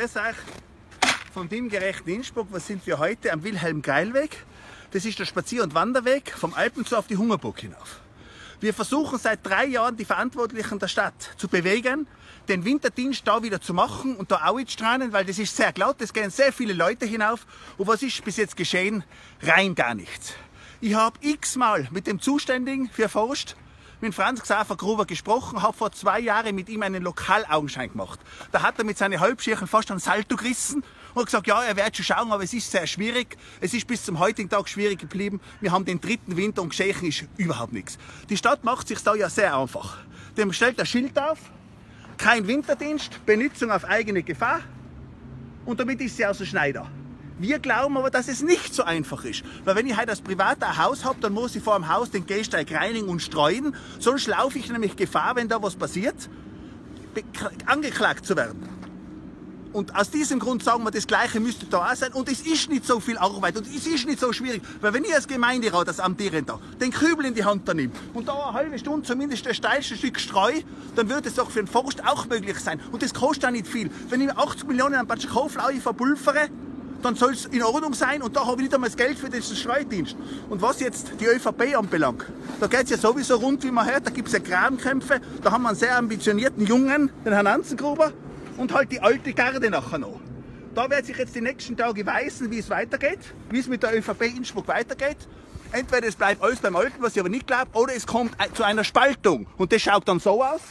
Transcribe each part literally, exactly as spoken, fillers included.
Grüß euch vom teamgerechten Innsbruck. Was sind wir heute? Am Wilhelm-Geil-Weg. Das ist der Spazier- und Wanderweg vom Alpenzoo auf die Hungerburg hinauf. Wir versuchen seit drei Jahren, die Verantwortlichen der Stadt zu bewegen, den Winterdienst da wieder zu machen und da auch zu strahlen, weil das ist sehr laut, es gehen sehr viele Leute hinauf. Und was ist bis jetzt geschehen? Rein gar nichts. Ich habe x-mal mit dem Zuständigen für Forst, mit Franz Xaver Gruber gesprochen, habe vor zwei Jahren mit ihm einen Lokalaugenschein gemacht. Da hat er mit seinen Halbschirchen fast einen Salto gerissen und gesagt, ja, er wird schon schauen, aber es ist sehr schwierig. Es ist bis zum heutigen Tag schwierig geblieben. Wir haben den dritten Winter und geschehen ist überhaupt nichts. Die Stadt macht sich da ja sehr einfach. Dem stellt ein Schild auf, kein Winterdienst, Benutzung auf eigene Gefahr und damit ist sie aus dem Schneider. Wir glauben aber, dass es nicht so einfach ist. Weil wenn ich heute als Privater ein Haus habe, dann muss ich vor dem Haus den Gehsteig reinigen und streuen. Sonst laufe ich nämlich Gefahr, wenn da was passiert, angeklagt zu werden. Und aus diesem Grund sagen wir, das Gleiche müsste da auch sein. Und es ist nicht so viel Arbeit und es ist nicht so schwierig. Weil wenn ich als Gemeinderat, als Amtierender, den Kübel in die Hand da nehme und da eine halbe Stunde zumindest das steilste Stück streue, dann wird es doch für den Forst auch möglich sein. Und das kostet auch nicht viel. Wenn ich achtzig Millionen an Batschkoflaue verpulvere, dann soll es in Ordnung sein und da habe ich nicht einmal das Geld für diesen Streudienst. Und was jetzt die ÖVP anbelangt, da geht es ja sowieso rund, wie man hört, da gibt es ja Grabenkämpfe, da haben wir einen sehr ambitionierten Jungen, den Herrn Anzengruber, und halt die alte Garde nachher noch. Da wird sich jetzt die nächsten Tage weisen, wie es weitergeht, wie es mit der ÖVP Innsbruck weitergeht. Entweder es bleibt alles beim Alten, was ich aber nicht glaube, oder es kommt zu einer Spaltung und das schaut dann so aus.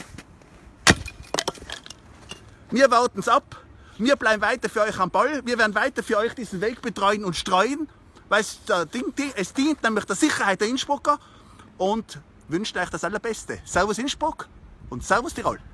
Wir warten es ab. Wir bleiben weiter für euch am Ball. Wir werden weiter für euch diesen Weg betreuen und streuen, weil es, äh, es dient nämlich der Sicherheit der Innsbrucker und wünscht euch das Allerbeste. Servus Innsbruck und Servus Tirol.